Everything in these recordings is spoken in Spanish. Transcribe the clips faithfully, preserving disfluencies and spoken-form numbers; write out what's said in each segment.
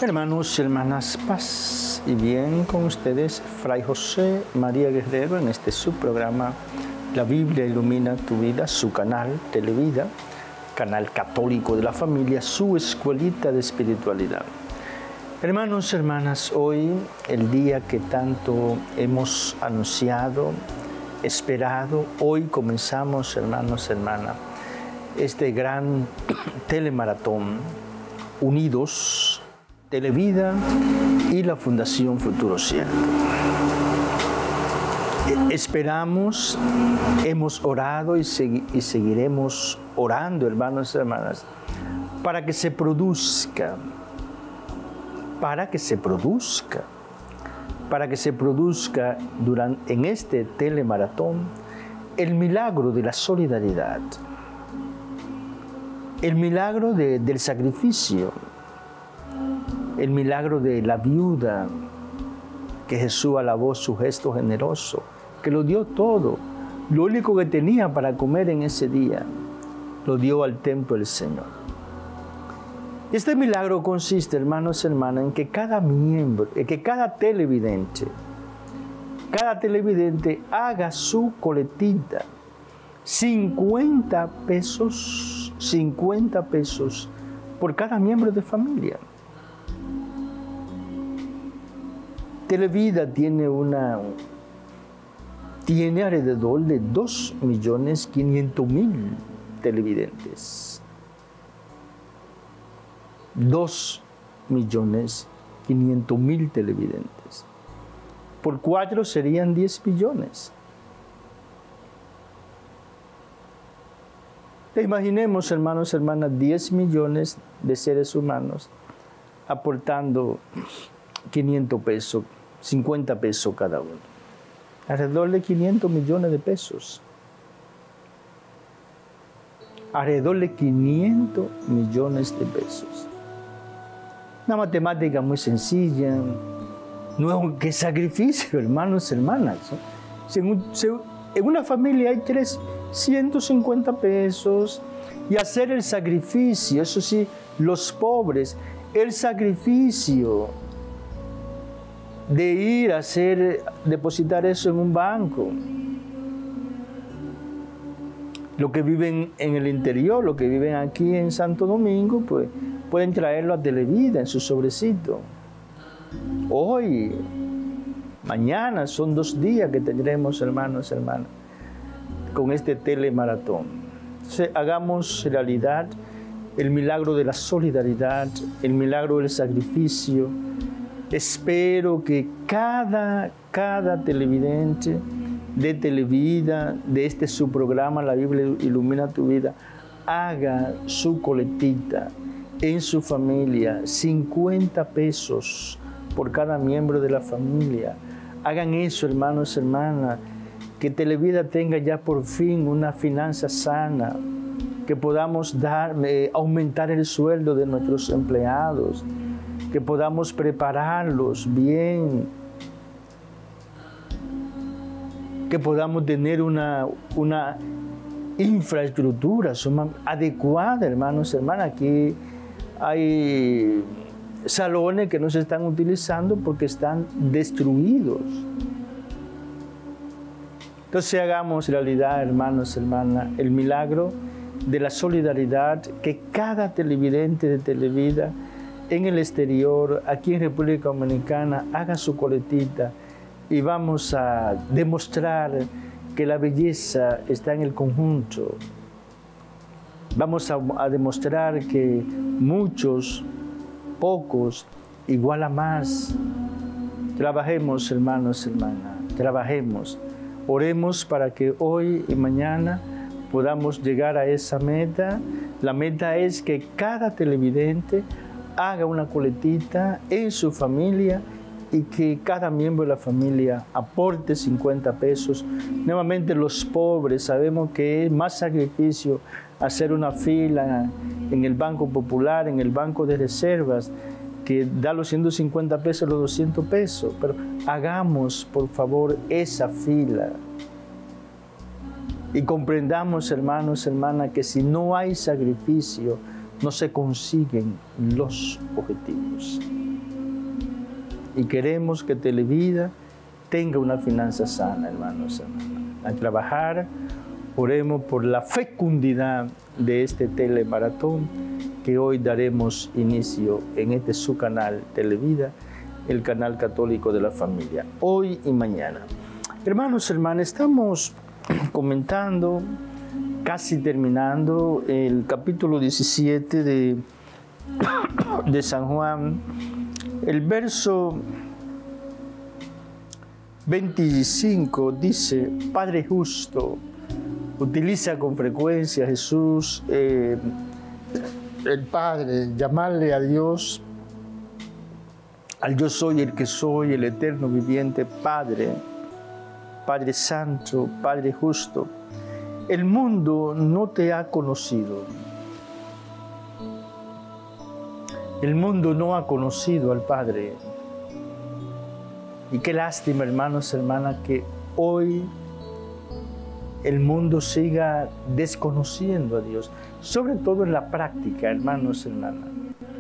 Hermanos y hermanas, paz y bien con ustedes, Fray José María Guerrero, en este subprograma La Biblia Ilumina Tu Vida, su canal Televida, canal católico de la familia, su escuelita de espiritualidad. Hermanos y hermanas, hoy, el día que tanto hemos anunciado, esperado, hoy comenzamos, hermanos y hermanas, este gran telemaratón, unidos, Televida y la Fundación Futuro Cielo. Esperamos, hemos orado y, segui y seguiremos orando, hermanos y hermanas, para que se produzca, para que se produzca, para que se produzca durante, en este telemaratón el milagro de la solidaridad, el milagro de, del sacrificio, el milagro de la viuda, que Jesús alabó su gesto generoso, que lo dio todo, lo único que tenía para comer en ese día, lo dio al templo del Señor. Este milagro consiste, hermanos y hermanas, en que cada miembro, en que cada televidente, cada televidente haga su coletita, cincuenta pesos, cincuenta pesos por cada miembro de familia. Televida tiene una, tiene alrededor de dos millones quinientos mil televidentes. dos millones quinientos mil televidentes. Por cuatro serían diez millones. Imaginemos, hermanos y hermanas, diez millones de seres humanos aportando quinientos pesos, cincuenta pesos cada uno. Alrededor de quinientos millones de pesos. Alrededor de quinientos millones de pesos. Una matemática muy sencilla. No es un qué sacrificio, hermanos y hermanas. Según, según, en una familia hay trescientos cincuenta pesos y hacer el sacrificio, eso sí, los pobres, el sacrificio de ir a hacer, depositar eso en un banco. Los que viven en el interior, los que viven aquí en Santo Domingo, pues pueden traerlo a Televida en su sobrecito. Hoy, mañana, son dos días que tendremos, hermanos y hermanas, con este telemaratón. Entonces, hagamos realidad el milagro de la solidaridad, el milagro del sacrificio. Espero que cada, cada televidente de Televida, de este su programa, La Biblia Ilumina Tu Vida, haga su coletita en su familia, cincuenta pesos por cada miembro de la familia. Hagan eso, hermanos y hermanas, que Televida tenga ya por fin una finanza sana, que podamos dar, eh, aumentar el sueldo de nuestros empleados, que podamos prepararlos bien, que podamos tener una, una infraestructura adecuada, hermanos y hermanas. Aquí hay salones que no se están utilizando porque están destruidos. Entonces hagamos realidad, hermanos y hermanas, el milagro de la solidaridad, que cada televidente de Televida en el exterior, aquí en República Dominicana, haga su coletita y vamos a demostrar que la belleza está en el conjunto. Vamos a, a demostrar que muchos, pocos, igual a más. Trabajemos, hermanos y hermanas, trabajemos. Oremos para que hoy y mañana podamos llegar a esa meta. La meta es que cada televidente haga una coletita en su familia y que cada miembro de la familia aporte cincuenta pesos. Nuevamente, los pobres, sabemos que es más sacrificio hacer una fila en el Banco Popular, en el Banco de Reservas, que da los ciento cincuenta pesos, los doscientos pesos. Pero hagamos, por favor, esa fila. Y comprendamos, hermanos y hermanas, que si no hay sacrificio, no se consiguen los objetivos. y queremos que Televida tenga una finanza sana, hermanos, hermanas. A trabajar, oremos por la fecundidad de este telemaratón que hoy daremos inicio en este su canal Televida, el canal católico de la familia, hoy y mañana. Hermanos, hermanas, estamos comentando, casi terminando, el capítulo diecisiete de, de San Juan, el verso veinticinco dice: Padre justo. Utiliza con frecuencia Jesús, eh, el Padre, llamarle a Dios, al yo soy el que soy, el eterno viviente, Padre, Padre Santo, Padre justo. El mundo no te ha conocido. El mundo no ha conocido al Padre. Y qué lástima, hermanos, hermanas, que hoy el mundo siga desconociendo a Dios, sobre todo en la práctica, hermanos, hermanas.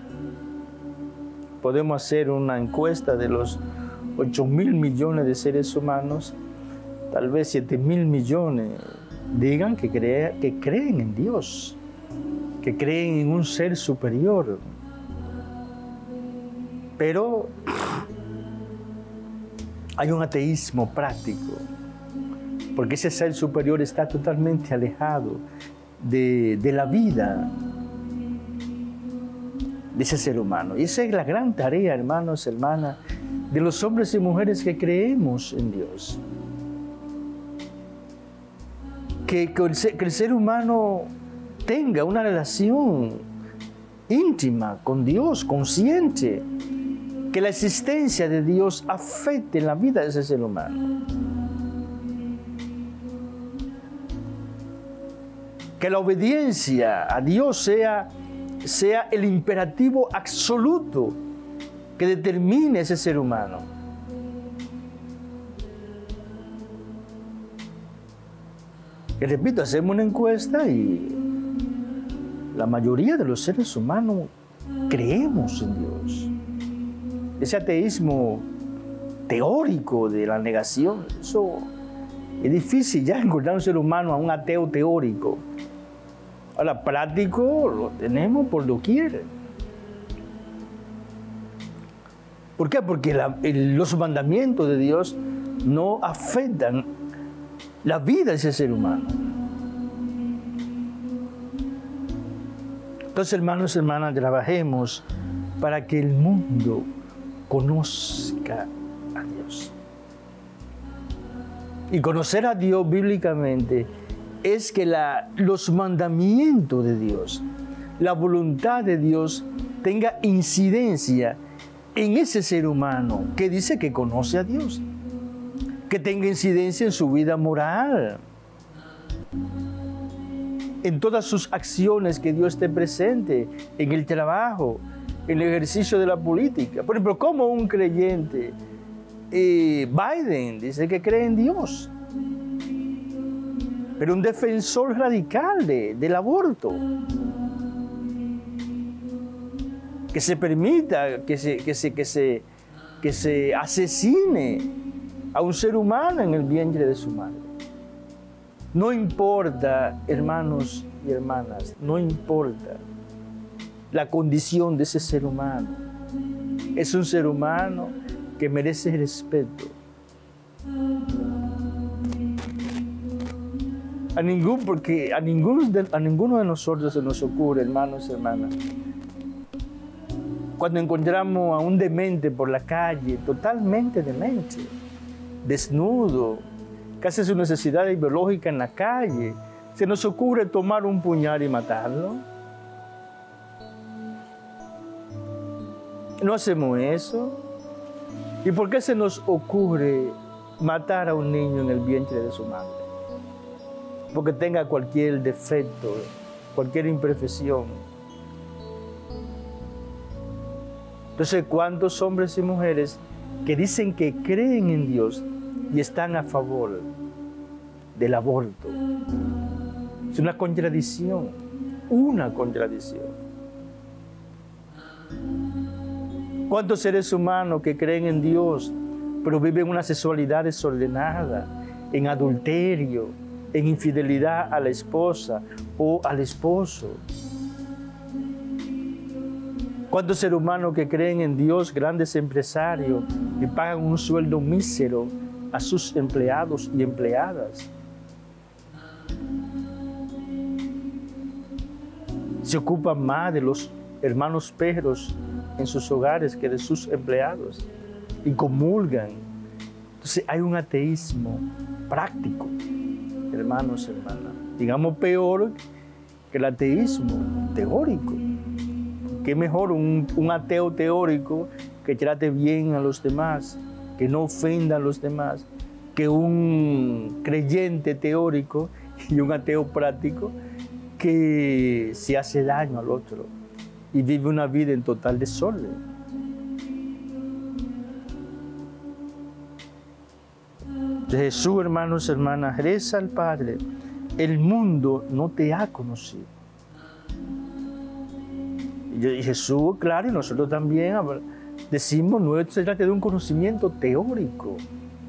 Podemos hacer una encuesta de los ocho mil millones de seres humanos, tal vez siete mil millones digan que, crea, que creen en Dios, que creen en un ser superior. Pero hay un ateísmo práctico, porque ese ser superior está totalmente alejado de, de la vida de ese ser humano. Y esa es la gran tarea, hermanos, hermanas, de los hombres y mujeres que creemos en Dios. Que, que, el, ser, que el ser humano tenga una relación íntima con Dios, consciente, que la existencia de Dios afecte la vida de ese ser humano. Que la obediencia a Dios sea, sea el imperativo absoluto que determine ese ser humano. Y repito, hacemos una encuesta y la mayoría de los seres humanos creemos en Dios. Ese ateísmo teórico de la negación, eso es difícil ya encontrar un ser humano a un ateo teórico. Ahora, práctico lo tenemos por doquier. ¿Por qué? Porque la, el, los mandamientos de Dios no afectan la vida de ese ser humano. Entonces, hermanos y hermanas, trabajemos para que el mundo conozca a Dios. Y conocer a Dios bíblicamente es que la, los mandamientos de Dios, la voluntad de Dios tenga incidencia en ese ser humano que dice que conoce a Dios, que tenga incidencia en su vida moral, en todas sus acciones, que Dios esté presente, en el trabajo, en el ejercicio de la política. Por ejemplo, como un creyente, eh, Biden dice que cree en Dios, pero un defensor radical de, del aborto, que se permita que se, que, se, que, se, que se asesine a un ser humano en el vientre de su madre. No importa, hermanos y hermanas, no importa la condición de ese ser humano. Es un ser humano que merece respeto. A, ningún, porque a, ningún de, a ninguno de nosotros se nos ocurre, hermanos y hermanas, cuando encontramos a un demente por la calle, totalmente demente, desnudo, que hace su necesidad biológica en la calle, ¿se nos ocurre tomar un puñal y matarlo? ¿No hacemos eso? ¿Y por qué se nos ocurre matar a un niño en el vientre de su madre? Porque tenga cualquier defecto, cualquier imperfección. Entonces, ¿cuántos hombres y mujeres que dicen que creen en Dios y están a favor del aborto? Es una contradicción, una contradicción. ¿Cuántos seres humanos que creen en Dios, pero viven una sexualidad desordenada, en adulterio, en infidelidad a la esposa o al esposo? ¿Cuántos seres humanos que creen en Dios, grandes empresarios, y pagan un sueldo mísero a sus empleados y empleadas? Se ocupan más de los hermanos perros en sus hogares que de sus empleados y comulgan. Entonces hay un ateísmo práctico, hermanos, hermanas. Digamos peor que el ateísmo teórico. ¿Qué mejor un, un ateo teórico que trate bien a los demás, que no ofenda a los demás, que un creyente teórico y un ateo práctico que se hace daño al otro y vive una vida en total desorden? Jesús, hermanos, hermanas, reza al Padre: el mundo no te ha conocido. Y Jesús, claro, y nosotros también decimos, no se trata de un conocimiento teórico,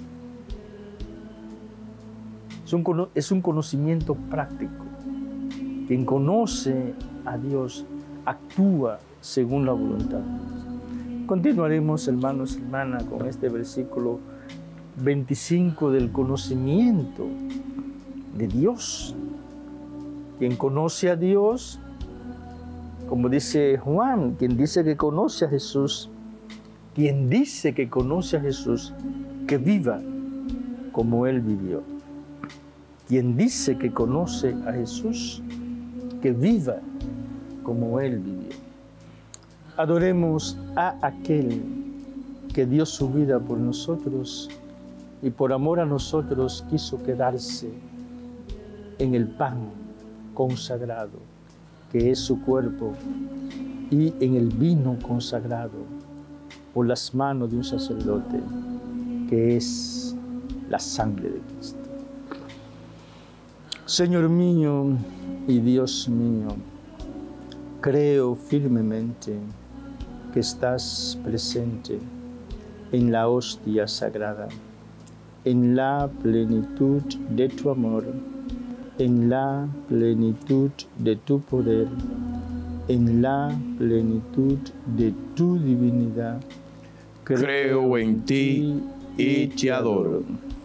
es un, es un conocimiento práctico. Quien conoce a Dios actúa según la voluntad de Dios. Continuaremos, hermanos y hermanas, con este versículo veinticinco del conocimiento de Dios. Quien conoce a Dios, como dice Juan, quien dice que conoce a Jesús, quien dice que conoce a Jesús, que viva como Él vivió. Quien dice que conoce a Jesús, que viva como Él vivió. Adoremos a aquel que dio su vida por nosotros y por amor a nosotros quiso quedarse en el pan consagrado, que es su cuerpo, y en el vino consagrado por las manos de un sacerdote, que es la sangre de Cristo. Señor mío y Dios mío, creo firmemente que estás presente en la hostia sagrada, en la plenitud de tu amor, en la plenitud de tu poder, en la plenitud de tu divinidad. Creo, Creo en ti y te adoro.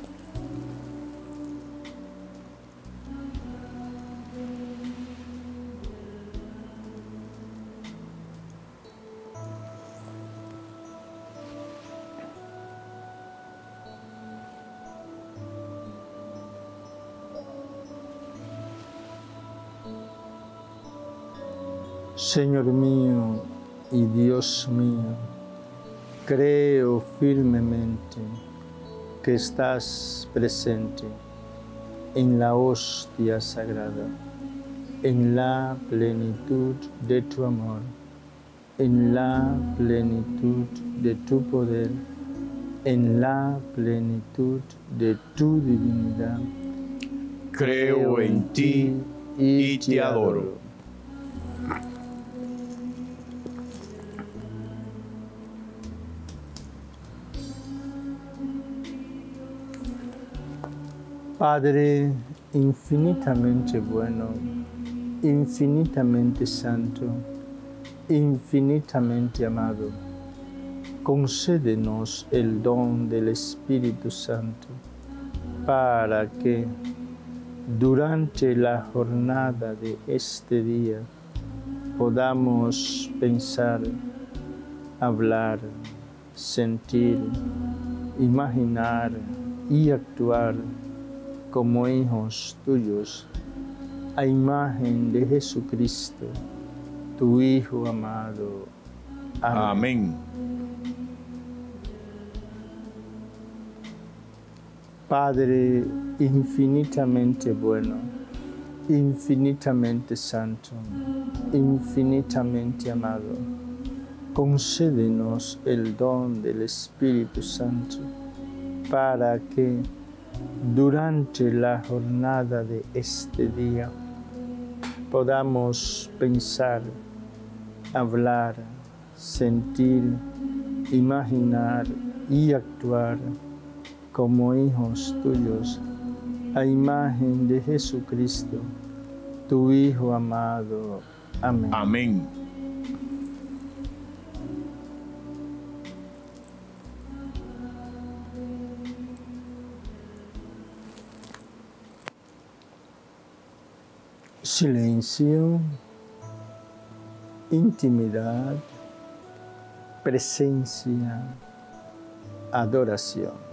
Señor mío y Dios mío, creo firmemente que estás presente en la hostia sagrada, en la plenitud de tu amor, en la plenitud de tu poder, en la plenitud de tu divinidad. Creo en ti y te adoro. Padre infinitamente bueno, infinitamente santo, infinitamente amado, concédenos el don del Espíritu Santo para que durante la jornada de este día podamos pensar, hablar, sentir, imaginar y actuar como hijos tuyos, a imagen de Jesucristo, tu Hijo amado. Amén. Amén. Padre infinitamente bueno, infinitamente santo, infinitamente amado, concédenos el don del Espíritu Santo para que durante la jornada de este día podamos pensar, hablar, sentir, imaginar y actuar como hijos tuyos, a imagen de Jesucristo, tu Hijo amado. Amén. Amén. Silencio, intimidad, presencia, adoración.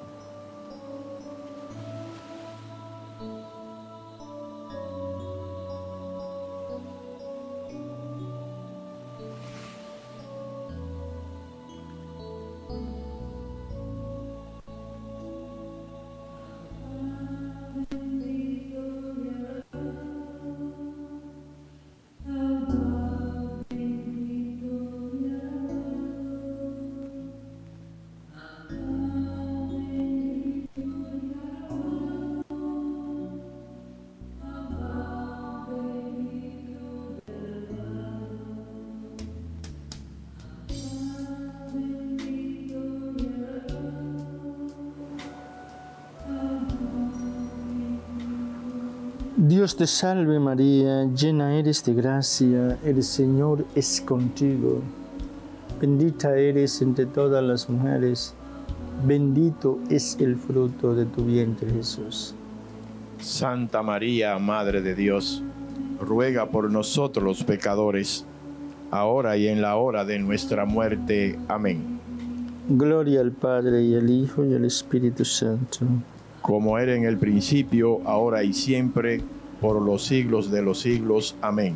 Dios te salve María, llena eres de gracia, el Señor es contigo. Bendita eres entre todas las mujeres, bendito es el fruto de tu vientre Jesús. Santa María, Madre de Dios, ruega por nosotros los pecadores, ahora y en la hora de nuestra muerte. Amén. Gloria al Padre y al Hijo y al Espíritu Santo. Como era en el principio, ahora y siempre, por los siglos de los siglos. Amén.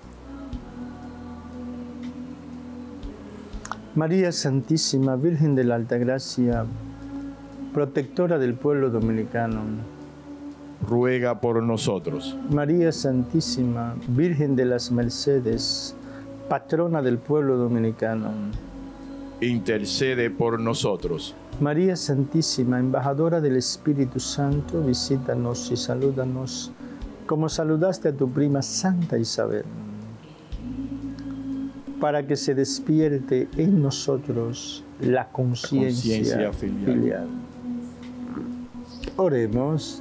María Santísima, Virgen de la Altagracia, protectora del pueblo dominicano, ruega por nosotros. María Santísima, Virgen de las Mercedes, patrona del pueblo dominicano, intercede por nosotros. María Santísima, embajadora del Espíritu Santo, visítanos y salúdanos, como saludaste a tu prima Santa Isabel, para que se despierte en nosotros la conciencia, conciencia filial. filial. Oremos.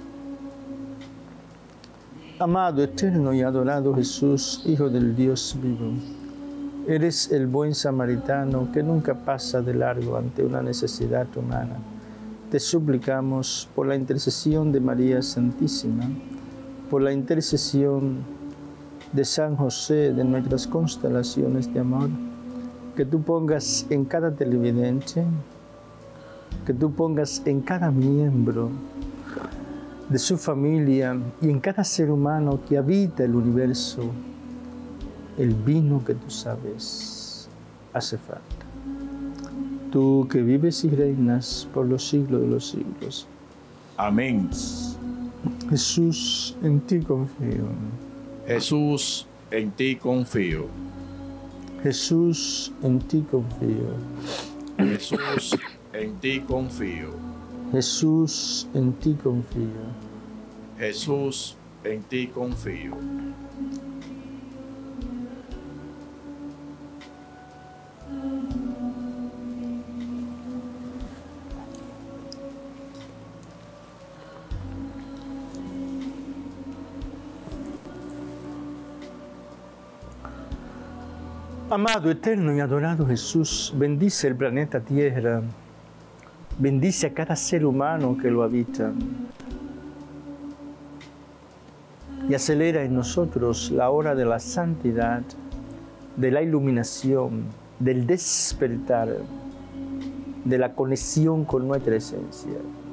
Amado, eterno y adorado Jesús, Hijo del Dios vivo, eres el buen samaritano que nunca pasa de largo ante una necesidad humana. Te suplicamos por la intercesión de María Santísima, por la intercesión de San José, de nuestras constelaciones de amor, que tú pongas en cada televidente, que tú pongas en cada miembro de su familia y en cada ser humano que habita el universo, el vino que tú sabes hace falta. Tú que vives y reinas por los siglos de los siglos. Amén. Jesús, en ti confío. Jesús, en ti confío. Jesús, en ti confío. Jesús, en ti confío. Jesús, en ti confío. Jesús, en ti confío. Amado, eterno y adorado Jesús, bendice el planeta Tierra, bendice a cada ser humano que lo habita y acelera en nosotros la hora de la santidad, de la iluminación, del despertar, de la conexión con nuestra esencia.